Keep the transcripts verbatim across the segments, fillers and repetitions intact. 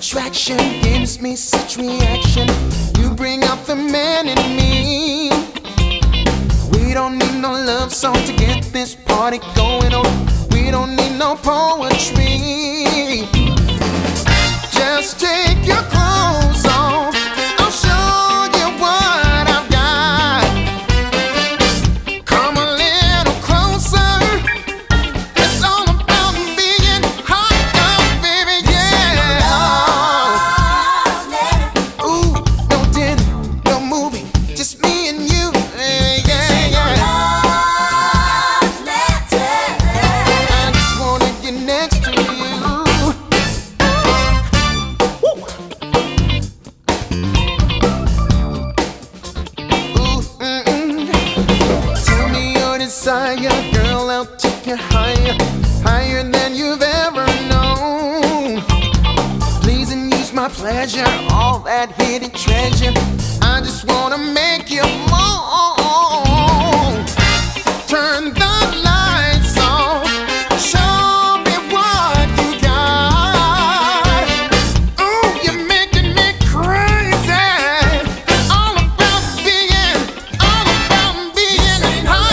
attraction gives me such reaction. You bring out the man in me. We don't need no love song to get this party going on. We don't need no poetry. Just take your clothes off, I'll show you what I've got. Come a little closer. It's all about being hot now, baby, yeah. Ooh, no dinner, no movie, just me and you, yeah, yeah, yeah. I just wanna get next to you. Desire, girl, I'll take you higher, higher than you've ever known. Please and use my pleasure, all that hidden treasure. I just wanna make you moan. Turn the lights on, show me what you got. Ooh, you're making me crazy. All about being, all about being hot.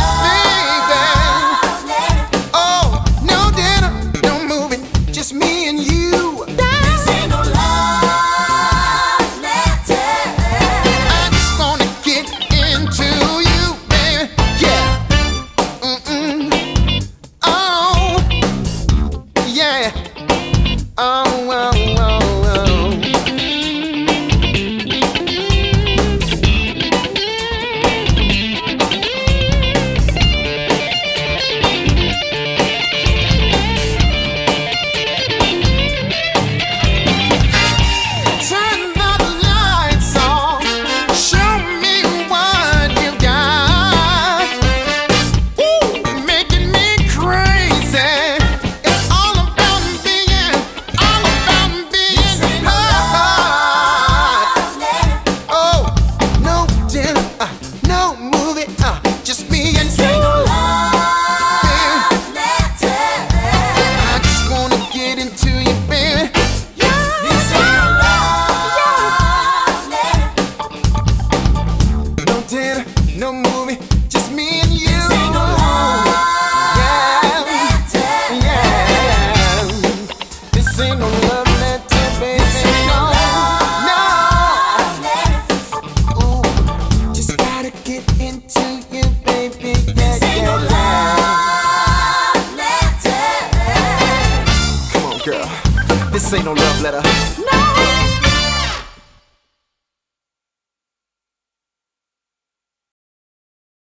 Just me and you. This ain't no love letter. I just wanna get into you, baby. Yeah. Mm-mm. Oh. Yeah. Oh, oh, oh, oh. No movie, just me and you. This ain't no love letter. Yeah, yeah. This ain't no love letter, baby. This ain't no love letter. Ooh, just gotta get into you, baby. Yeah, this ain't yeah, no love letter. Come on, girl. This ain't no love letter.